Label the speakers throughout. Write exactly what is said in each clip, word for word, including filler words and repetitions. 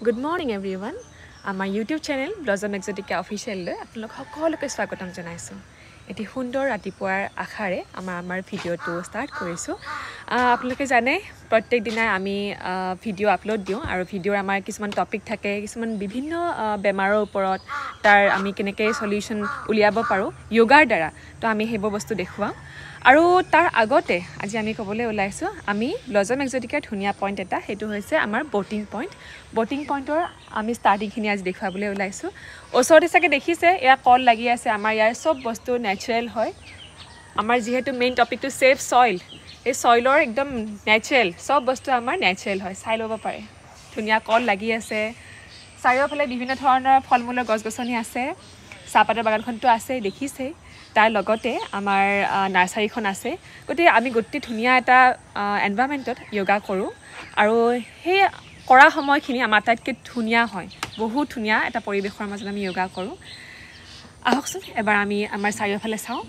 Speaker 1: Good morning everyone. Our YouTube channel Blossom Exotica official le আপোনালোক সকলোকে স্বাগতম জনাইছো। এটি সুন্দৰ ৰাতিপুৱাৰ আখাৰে আমাৰ আমাৰ ভিডিওটো ষ্টাৰ্ট কৰিছো। আপোনালোকে জানে প্ৰত্যেক দিনা আমি ভিডিও আপলোড দিও আৰু ভিডিওৰ আমাৰ কিছুমান টপিক থাকে, কিছুমান বিভিন্ন বেমাৰৰ ওপৰত তাৰ আমি কেনেকৈ সলিউশন উলিয়াব পাৰো যোগাৰ দ্বাৰা। তো আমি হেবোৰ বস্তু দেখুৱাম। আৰু তাৰ আগতে আজি আমি কবলৈ ওলাইছো আমি ব্লজম এক্সোটিকাৰ ধুনিয়া পইণ্ট এটা হেতু হৈছে আমাৰ বোটিং পইণ্ট। বোটিং পইণ্টৰ আমি স্টাৰ্টিং খিনি আজি দেখাবলৈ ওলাইছো। ওচৰতে চাগে দেখিছে এয়া কল লাগি আছে। আমাৰ ইয়াৰ সব বস্তু ন্যাচাৰাল হয়। আমাৰ যেহেতু মেইন টপিকটো সেফ সয়েল, এই সয়েলৰ একদম ন্যাচাৰাল সব বস্তু আমাৰ ন্যাচাৰাল হয়। চাই ল'ব পাৰে ধুনিয়া কল লাগি আছে। চাৰিওফালে বিভিন্ন ধৰণৰ ফলমূলৰ গছ-গছনি আছে। চাহপাতৰ বাগানখনটো আছে দেখিছে। তাৰ লগতে আমাৰ নাৰ্সাৰীখন আছে। গতি আমি গতি ধুনিয়া এটা এনভায়ৰনমেন্টত যোগা কৰো আৰু সেই কৰা সময়খিনি আমাৰ তাতকে ধুনিয়া হয়। বহুত ধুনিয়া এটা পৰিবেশৰ মাজত আমি যোগা কৰো। আহকচোন এবাৰ আমি আমাৰ চাৰিওফালে চাওঁ।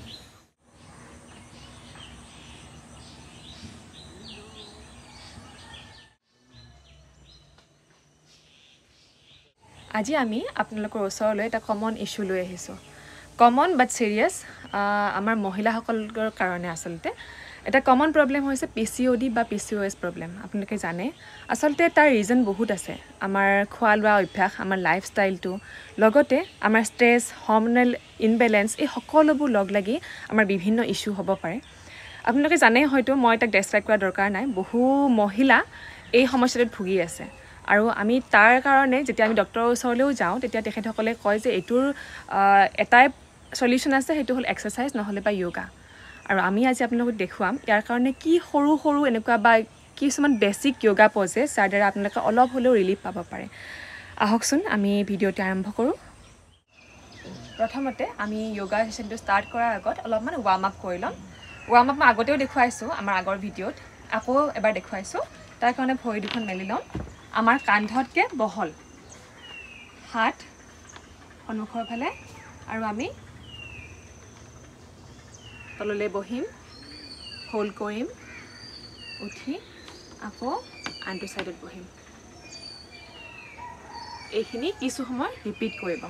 Speaker 1: আজি আমি আপোনালোকৰ ওচৰলৈ এটা কমন ইস্যু লৈ আহিছো। কমন বাট সিৰিয়াস আমাৰ মহিলাসকলৰ কাৰণে আসলতে এটা কমন প্ৰবলেম হৈছে P C O D বা P C O S problem. আপোনালোকে জানে আসলতে তাৰ ৰিজন বহুত আছে। আমাৰ খোৱা লোৱা অভ্যাস, আমাৰ লাইফষ্টাইলটো, লগতে আমাৰ ষ্ট্ৰেছ, হৰমোনাল ইনবেলেন্স এই সকলোবোৰ লগ লাগি আমাৰ বিভিন্ন ইস্যু হ'ব পাৰে। আপোনালোকে জানে হয়তো মই তাক ডেছক্ৰাইব কৰা দৰকাৰ নাই। বহু মহিলা এই সমস্যাটোত ভুগি আছে। আৰু আমি তাৰ কাৰণে যেতিয়া আমি ডক্টৰৰ ওচৰলৈও যাওঁ তেতিয়া তেখেতসকলে কয় যে এটোৰ এটাই সলিউশন আছে, হেতু হল এক্সাৰসাইজ নহলে বা যোগা। আৰু আমি আজি আপোনালোকক দেখুৱাম ইয়াৰ কাৰণে কি সৰু সৰু এনেকুৱা বা কিছুমান বেসিক যোগা পজেস যাৰ দ্বাৰা আপোনালোকে অলপ হলেও ৰিলিফ পাব পাৰে। আহকচোন আমি ভিডিওটো আৰম্ভ কৰো। প্ৰথমতে আমি যোগা সেশনটো ষ্টাৰ্ট কৰাৰ আগত অলপমান ওয়াৰ্ম আপ কৰি লম। ওয়াৰ্ম আপ মই আগতেও দেখুৱাইছো আমাৰ আগৰ ভিডিওত, আকৌ এবাৰ দেখুৱাইছো। তাৰ কাৰণে ভৰি দুখন মেলি লম। আমাৰ কান্ধতকে বহল, হাত সন্মুখৰ ফালে, আৰু আমি তললৈ বহিম, হোল্ড কৰিম, উঠি আকৌ আনটো সাইডত বহিম। এইখিনি কিছু সময় ৰিপিট কৰিব।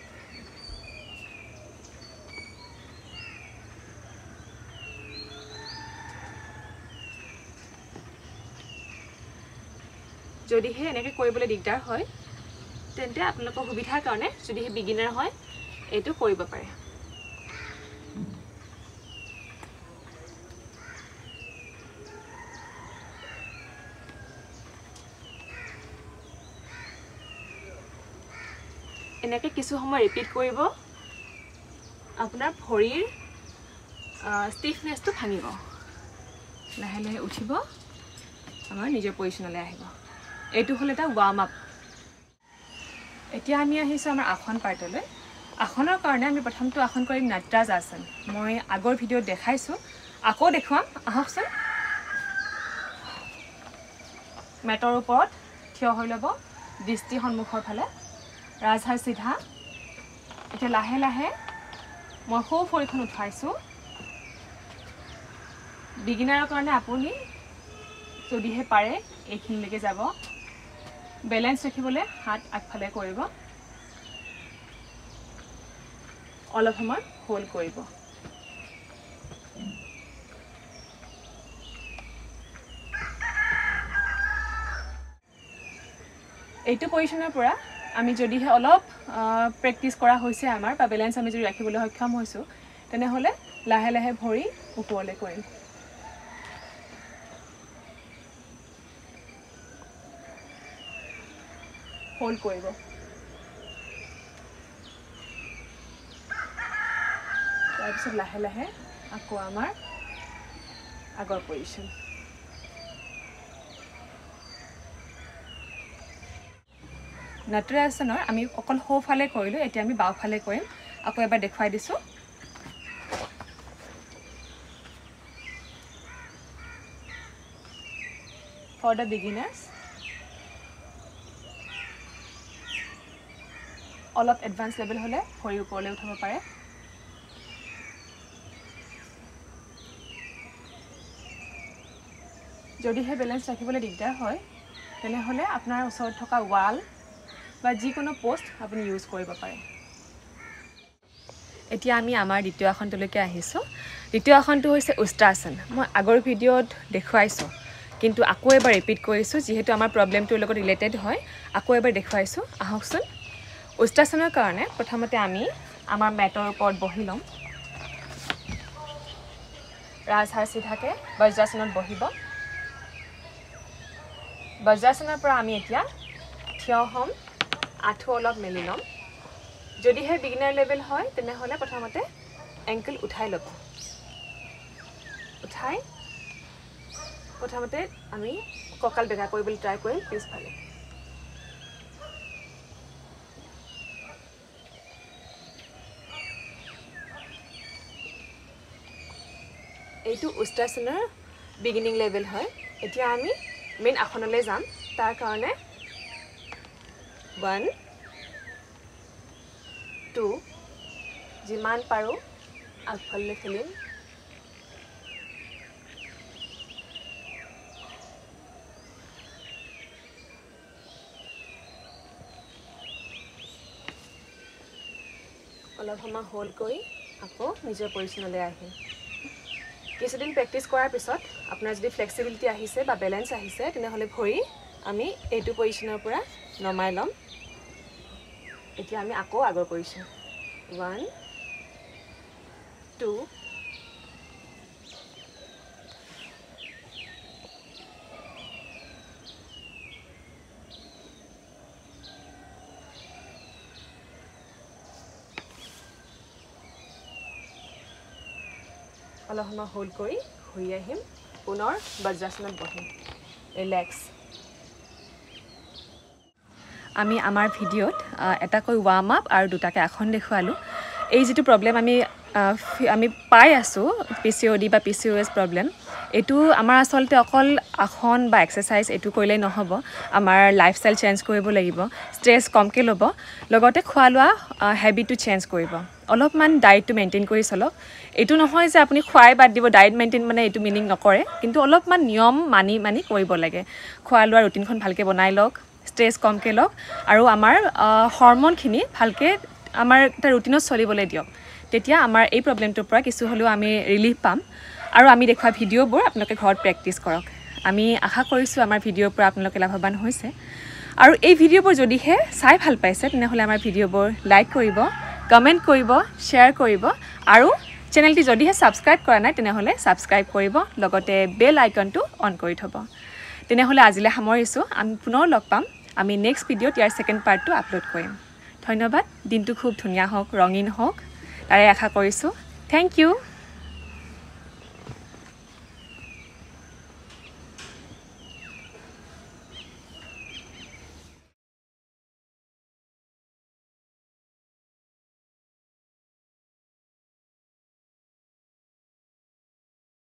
Speaker 1: যদিহে এনেকৈ কৰিবলৈ দিগদাৰ হয় তেন্তে আপোনালোকৰ সুবিধাৰ কাৰণে যদিহে বিগিনাৰ হয় এইটো কৰিব পাৰে। এনেকৈ কিছু সময় ৰিপিট কৰিব। আপোনাৰ ভৰিৰ ষ্টিফনেছটো ভাঙিব। লাহে লাহে উঠিব, আমাৰ নিজৰ পজিশনলৈ আহিব। এইটো হল এটা ওয়াৰ্ম আপ। এতিয়া আমি আহিছো আমাৰ আসন পাৰ্টলৈ। আসনৰ কাৰণে আমি প্ৰথমটো আসন কৰিম নাটৰাজ আসন। মই আগৰ ভিডিওত দেখাইছো, আকৌ দেখুৱাম। আহকচোন মেটৰ ওপৰত থিয় হৈ ল'ব, দৃষ্টি সন্মুখৰ ফালে, ৰাজহাড় সিধা। এতিয়া লাহে লাহে মই সৌ ভৰিখন উঠাইছো। বিগিনাৰৰ কাৰণে আপুনি যদিহে পাৰে এইখিনিলৈকে যাব। বেলেন্স ৰাখিবলৈ হাত আগফালে কৰিব, অলপ সময় হোল্ড কৰিব। এইটো পজিশনৰ পৰা আমি যদিহে অলপ প্ৰেক্টিস কৰা হৈছে আমাৰ বা বেলেন্স আমি যদি ৰাখিবলৈ সক্ষম হৈছো তেনেহলে লাহে লাহে ভৰি ওপৰলৈ কৰিম। হোল্ড কৰিব। তাৰপিছত লাহে লাহে আকৌ আমাৰ আগৰ পজিশন। নাটৰাজনৰ আমি অকল সোঁফালে কৰিলো, এতিয়া আমি বাওঁফালে কৰিম। আকৌ এবাৰ দেখুৱাই দিছো। ফৰ দ্য বিগিনাৰ্ছ অলপ এডভান্স লেভেল হলে ভৰি ওপৰলৈ উঠাব পাৰে। যদিহে বেলেন্স ৰাখিবলৈ দিগদাৰ হয় তেনেহলে আপোনাৰ ওচৰত থকা ওয়াল বা যিকোনো পোষ্ট আপুনি ইউজ কৰিব পাৰে এতিয়া আমি আমাৰ দ্বিতীয় আসনটোলৈকে আহিছোঁ দ্বিতীয় আসনটো হৈছে উষ্ট্ৰাসন মই আগৰ ভিডিঅ'ত দেখুৱাইছোঁ কিন্তু আকৌ এবাৰ ৰিপিট কৰিছোঁ যিহেতু আমাৰ প্ৰব্লেমটোৰ লগত ৰিলেটেড হয় আকৌ এবাৰ দেখুৱাইছোঁ আহকচোন উষ্ট্ৰাসনৰ কাৰণে প্ৰথমতে আমি আমাৰ মেটৰ ওপৰত বহি ল'ম ৰাজহাৰ চিধাকে বজ্ৰাসনত বহিব বজ্ৰাসনৰ পৰা আমি এতিয়া থিয় হ'ম আঁঠু অলপ মেলি ল'ম যদিহে বিগিনাৰ লেভেল হয় তেনেহ'লে প্ৰথমতে এংকল উঠাই ল'ব উঠাই প্ৰথমতে আমি কঁকাল বেকা কৰিবলৈ ট্ৰাই কৰিম পিছফালে এইটো উষ্ট্ৰাসনৰ বিগিনিং লেভেল হয় এতিয়া আমি মেইন আসনলৈ যাম তাৰ কাৰণে ওৱান টু যিমান পাৰোঁ আগফালে খেলিম অলপ সময় হোল্ড কৰি আকৌ নিজৰ পজিশ্যনলৈ আহিম কিছুদিন প্ৰেক্টিছ কৰাৰ পিছত আপোনাৰ যদি ফ্লেক্সিবিলিটি আহিছে বা বেলেঞ্চ আহিছে তেনেহ'লে ভৰি আমি এইটো পজিশ্যনৰ পৰা নমাই ল'ম এতিয়া আমি আকৌ আগৰ পজিশ্যন ওৱান টু অলপ সময় হোল্ড কৰি ঘূৰি আহিম পুনৰ বজ্ৰাসনত বহিম ৰিলেক্স আমি আমাৰ ভিডিঅ'ত এটাকৈ ৱাৰ্ম আপ আৰু দুটাকৈ আসন দেখুৱালোঁ এই যিটো প্ৰব্লেম আমি আমি পাই আছোঁ পি চি অ' ডি বা P C O' S problem এইটো আমাৰ আচলতে অকল আসন বা এক্সাৰচাইজ এইটো কৰিলেই নহ'ব আমাৰ লাইফষ্টাইল চেঞ্জ কৰিব লাগিব ষ্ট্ৰেছ কমকৈ ল'ব লগতে খোৱা লোৱা হেবিটটো চেঞ্জ কৰিব অলপমান ডায়েটটো মেইনটেইন কৰি চলক এইটো নহয় যে আপুনি খোৱাই বাদ দিব ডায়েট মেইনটেইন মানে এইটো মিনিং নকৰে কিন্তু অলপমান নিয়ম মানি মানি কৰিব লাগে খোৱা লোৱা ৰুটিনখন ভালকৈ বনাই লওক ষ্ট্ৰেছ কমকৈ লওক আৰু আমাৰ হৰম'নখিনি ভালকৈ আমাৰ এটা ৰুটিনত চলিবলৈ দিয়ক তেতিয়া আমাৰ এই প্ৰব্লেমটোৰ পৰা কিছু হ'লেও আমি ৰিলিফ পাম আৰু আমি দেখুওৱা ভিডিঅ'বোৰ আপোনালোকে ঘৰত প্ৰেক্টিছ কৰক আমি আশা কৰিছোঁ আমাৰ ভিডিঅ'ৰ পৰা আপোনালোকে লাভৱান হৈছে আৰু এই ভিডিঅ'বোৰ যদিহে চাই ভাল পাইছে তেনেহ'লে আমাৰ ভিডিঅ'বোৰ লাইক কৰিব কমেণ্ট কৰিব শ্বেয়াৰ কৰিব আৰু চেনেলটি যদিহে ছাবস্ক্ৰাইব কৰা নাই তেনেহ'লে ছাবস্ক্ৰাইব কৰিব লগতে বেল আইকনটো অন কৰি থ'ব তেনেহ'লে আজিলৈ সামৰিছোঁ আমি পুনৰ লগ পাম আমি নেক্সট ভিডিঅ'ত ইয়াৰ ছেকেণ্ড পাৰ্টটো আপলোড কৰিম ধন্যবাদ দিনটো খুব ধুনীয়া হওক ৰঙীন হওক তাৰে আশা কৰিছোঁ থেংক ইউ